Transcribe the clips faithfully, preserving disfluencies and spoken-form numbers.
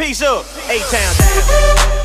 Peace up, A-Town down.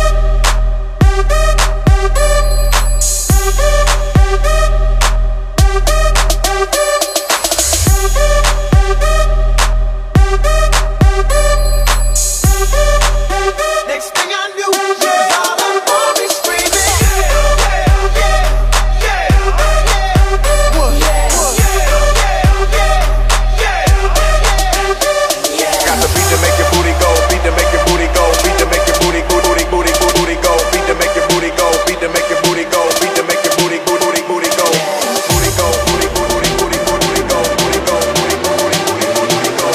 Next thing I knew, she was all up on me screaming. Yeah, yeah, yeah, yeah. What? Yeah, yeah, yeah, yeah, yeah. Got the beat to make your booty go, beat to make your booty go, beat to make your booty go, booty, booty, booty, go, beat to make your booty go, beat to make your booty go, beat to make your booty, booty, booty, go, booty go, booty, booty, booty, booty, go, booty go, booty, booty, booty, booty, go.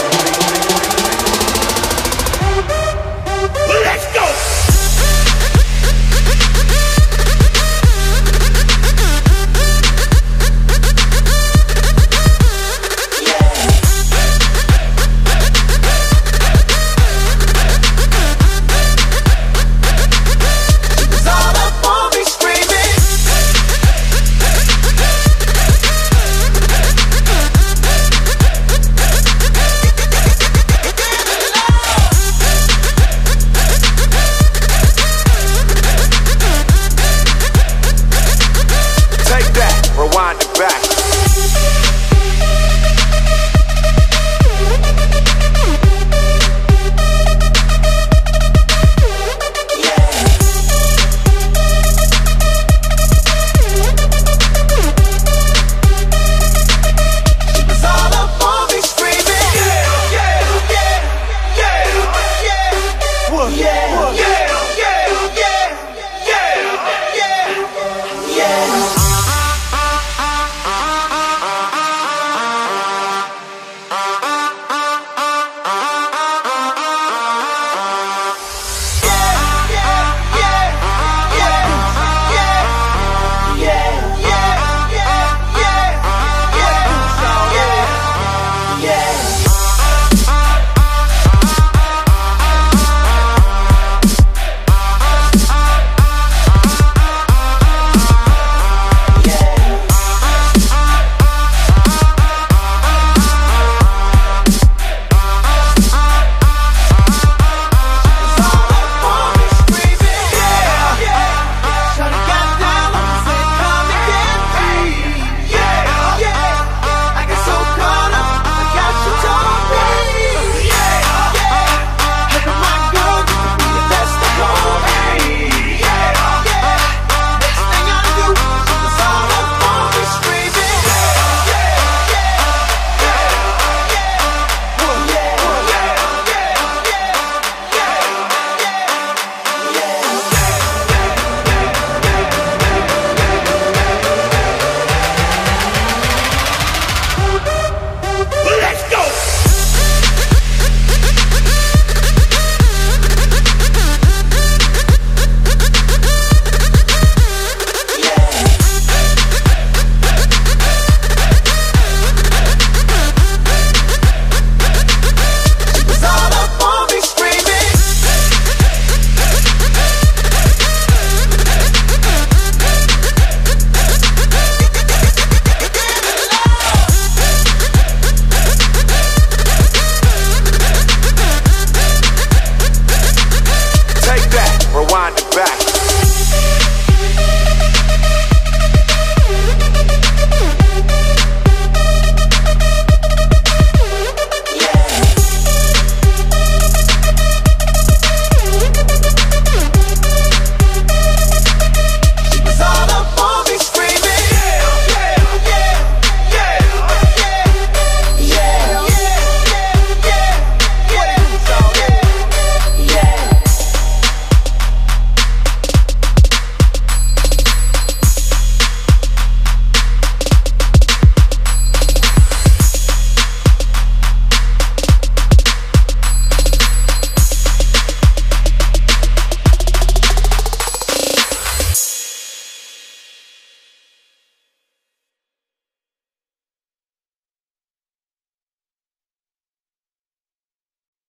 Let's go. Take that, rewind it back.